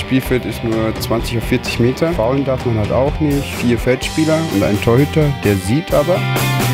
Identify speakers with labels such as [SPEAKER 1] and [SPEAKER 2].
[SPEAKER 1] Spielfeld ist nur 20 auf 40 Meter. Foulen darf man halt auch nicht. 4 Feldspieler und ein Torhüter, der sieht aber.